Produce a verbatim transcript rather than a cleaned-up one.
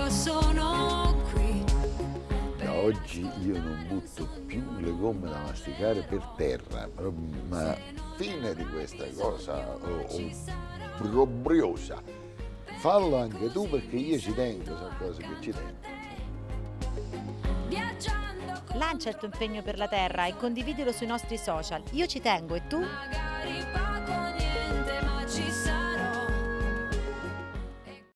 io sono qui. Da oggi io non butto più le gomme da masticare per terra, ma fine di questa cosa oh, obbrobriosa. Fallo anche tu perché io ci tengo, sono cose che ci tengo. Lancia il tuo impegno per la terra e condividilo sui nostri social. Io ci tengo, e tu?